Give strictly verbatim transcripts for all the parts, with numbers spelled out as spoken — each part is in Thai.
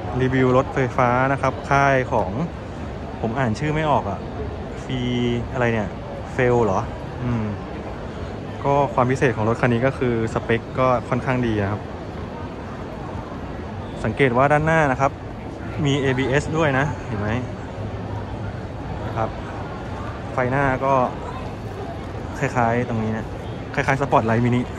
รีวิวรถไฟฟ้านะครับค่ายของผมอ่านชื่อไม่ออกอะฟีอะไรเนี่ยเฟลเหรออืมก็ความพิเศษของรถคันนี้ก็คือสเปคก็ค่อนข้างดีนะครับสังเกตว่าด้านหน้านะครับมี เอ บี เอส ด้วยนะเห็นไหมนะครับไฟหน้าก็คล้ายๆตรงนี้นะคล้ายๆสปอร์ตไลท์มินิ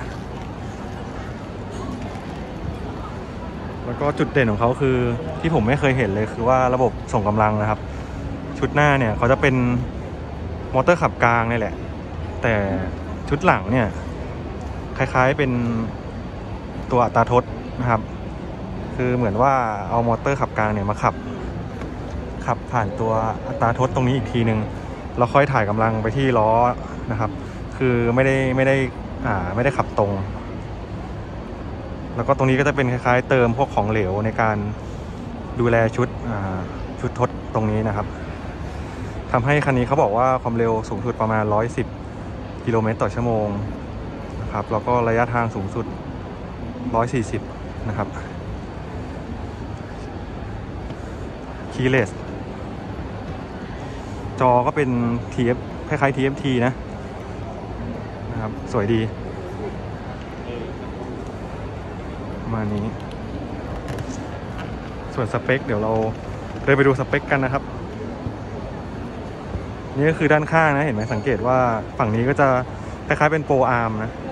แล้วก็จุดเด่นของเขาคือที่ผมไม่เคยเห็นเลยคือว่าระบบส่งกำลังนะครับชุดหน้าเนี่ยเขาจะเป็นมอเตอร์ขับกลางนี่แหละแต่ชุดหลังเนี่ยคล้ายๆเป็นตัวอัตราทดนะครับคือเหมือนว่าเอามอเตอร์ขับกลางเนี่ยมาขับขับผ่านตัวอัตราทดตรงนี้อีกทีนึงแล้วค่อยถ่ายกำลังไปที่ล้อนะครับคือไม่ได้ไม่ได้อ่าไม่ได้ขับตรงแล้วก็ตรงนี้ก็จะเป็นคล้ายๆเติมพวกของเหลวในการดูแลชุดอ่าชุดทดตรงนี้นะครับทำให้คันนี้เขาบอกว่าความเร็วสูงสุดประมาณหนึ่งร้อยสิบกิโลเมตรต่อชั่วโมงนะครับแล้วก็ระยะทางสูงสุดหนึ่งร้อยสี่สิบนะครับคีย์เลสจอก็เป็น ที เอฟ คล้ายๆ ที เอฟ ที นะนะครับสวยดีประมาณนี้ส่วนสเปคเดี๋ยวเราเดินไปดูสเปคกันนะครับนี่ก็คือด้านข้างนะเห็นไหมสังเกตว่าฝั่งนี้ก็จะคล้ายๆเป็นโปรอาร์มนะ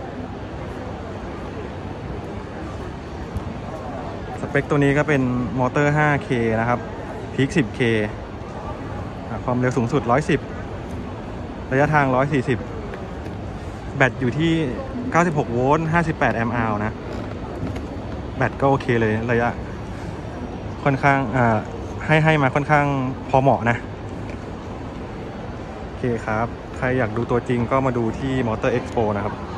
สเปคตัวนี้ก็เป็นมอเตอร์ ไฟว์ เค นะครับพีค สิบ เค ความเร็วสูงสุดหนึ่งร้อยสิบระยะทางหนึ่งร้อยสี่สิบแบตอยู่ที่เก้าสิบหกโวลต์ห้าสิบแปดแอมป์อาวนะแบตก็โอเคเลยระยะค่อนข้างอ่าให้ให้มาค่อนข้างพอเหมาะนะโอเคครับใครอยากดูตัวจริงก็มาดูที่ Motor Expo นะครับ